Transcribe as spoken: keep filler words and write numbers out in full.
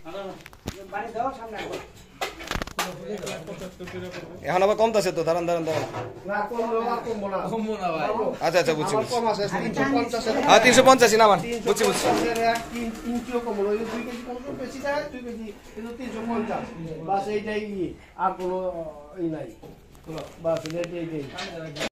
এখন আবার কমতেছে তো, দাঁড়ান দাঁড়ান দাঁড়ান। আচ্ছা আচ্ছা বুঝছি বুঝছি। হ্যাঁ তিনশো পঞ্চাশই নামান, বুঝছি বুঝছি। আর কোনো ই নাই, বাস এইটাই।